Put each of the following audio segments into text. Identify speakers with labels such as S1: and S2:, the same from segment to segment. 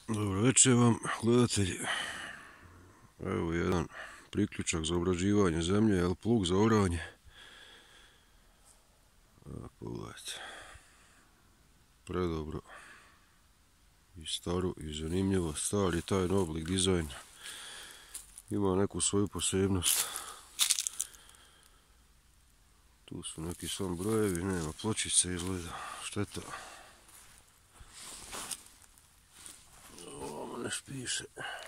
S1: Dobro večer vam, gledatelji. Evo jedan priključak za obrađivanje zemlje, ili plug za oranje. Pogledajte. Predobro. I staro i zanimljivo. Stari taj oblik dizajn ima neku svoju posebnost. Tu su neki sam brojevi, nema pločice izgleda. Šteta. Ovo ne piše.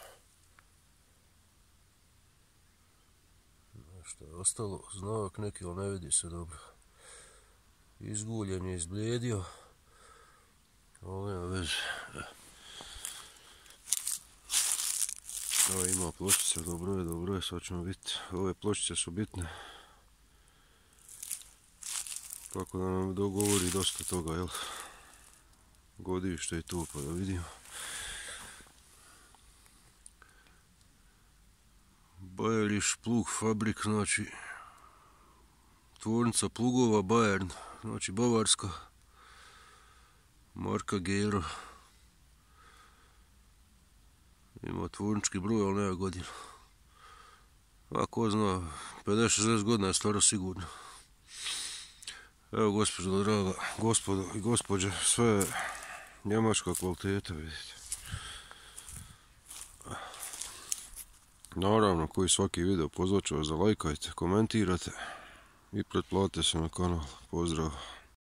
S1: Što je ostalo, znak neki, ali ne vidi se dobro. Izguljen je, izblijedio, ali nema veze. Ovo ima pločice, dobro je, sad ćemo vidjeti. Ove pločice su bitne. Tako da nam dogovori dosta toga, jel? Godište je tu, pa da vidimo. Bayerisch plug fabrik, znači tvornica plugova Bayern, znači bavarska, marka Gero. Ima tvornički broj, ali nema godinu. A ko zna, 50-60 godina je staro sigurno. Evo gospođo draga, gospodo i gospođe, sve je njemačka kvaliteta, vidite. Naravno, koji svaki video pozvat ću vas da lajkajte, komentirate i pretplatite se na kanal. Pozdrav!